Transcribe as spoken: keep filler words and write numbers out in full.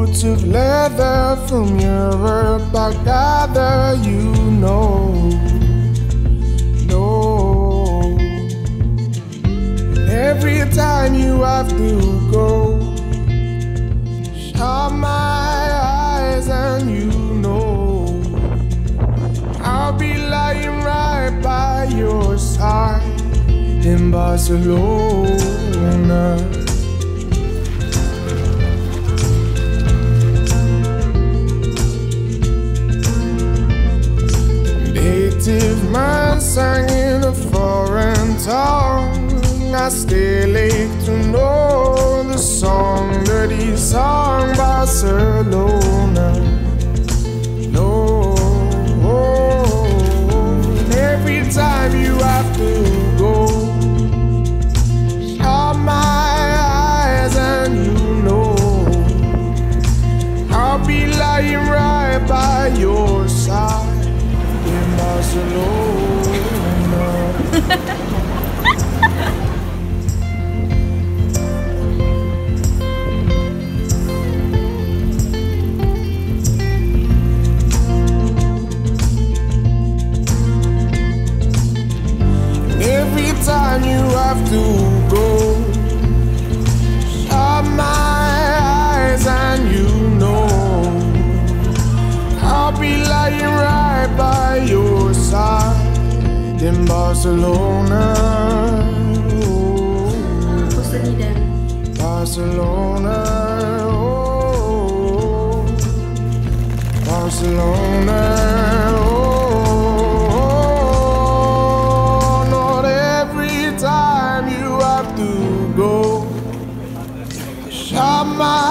boots of leather from Europe, I gather you know, no. Every time you have to go, shut my eyes and you know I'll be lying right by your side in Barcelona. Native man sang in a foreign tongue. I stay late to know the song that he sung, Barcelona. No, every time you have to go, shut my eyes and you know I'll be lying right by your side in Barcelona. Every time you have to go, shut my eyes and you know I'll be lying right by your side in Barcelona. Oh, Barcelona, oh, Barcelona. Go, shut my